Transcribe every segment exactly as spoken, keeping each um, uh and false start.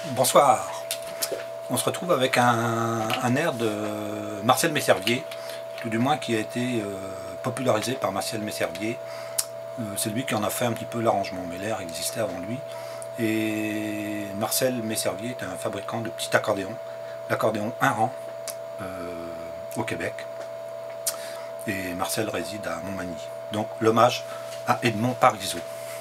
Bonsoir. On se retrouve avec un, un air de Marcel Messervier, tout du moins qui a été euh, popularisé par Marcel Messervier. Euh, c'est lui qui en a fait un petit peu l'arrangement, mais l'air existait avant lui. Et Marcel Messervier est un fabricant de petits accordéons, l'accordéon un rang euh, au Québec. Et Marcel réside à Montmagny. Donc l'hommage à Edmond Parisot.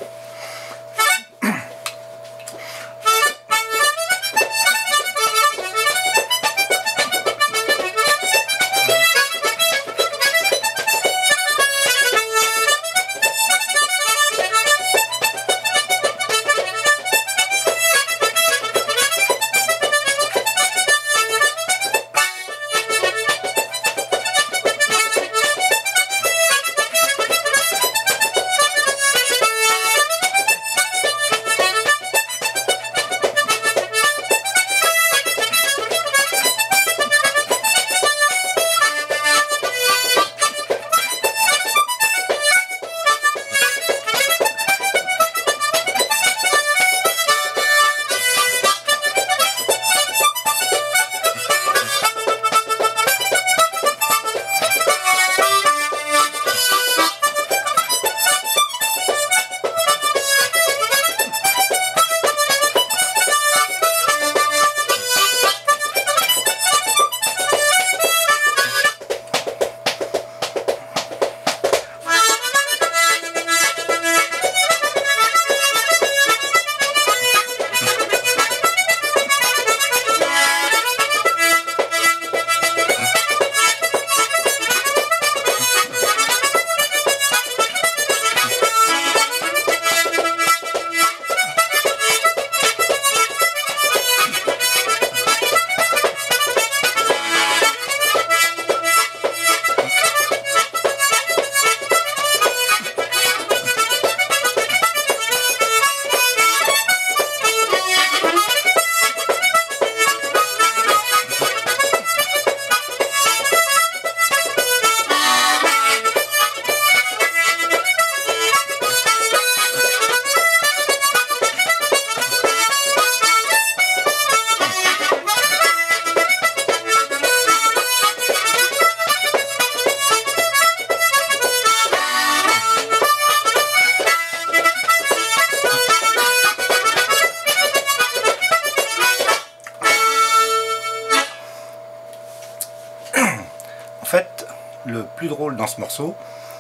En fait, le plus drôle dans ce morceau,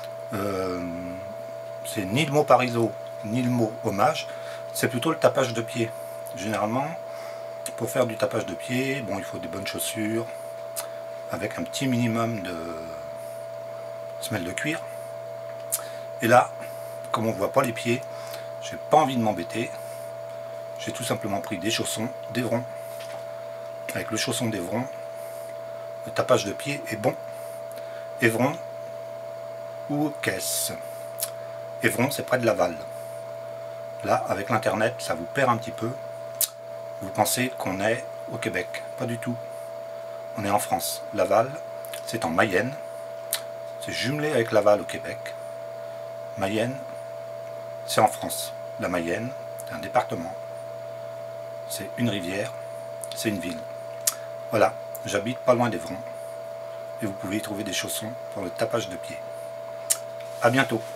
euh, c'est ni le mot Parisot, ni le mot hommage, c'est plutôt le tapage de pied. Généralement, pour faire du tapage de pied, bon, il faut des bonnes chaussures, avec un petit minimum de semelle de cuir. Et là, comme on ne voit pas les pieds, j'ai pas envie de m'embêter. J'ai tout simplement pris des chaussons d'Evron. Avec le chausson d'Evron, le tapage de pied est bon. Evron ou Caisse. Evron, c'est près de Laval. Là, avec l'internet, ça vous perd un petit peu. Vous pensez qu'on est au Québec. Pas du tout. On est en France. Laval, c'est en Mayenne. C'est jumelé avec Laval au Québec. Mayenne, c'est en France. La Mayenne, c'est un département. C'est une rivière. C'est une ville. Voilà, j'habite pas loin d'Evron. Et vous pouvez y trouver des chaussons pour le tapage de pied. A bientôt.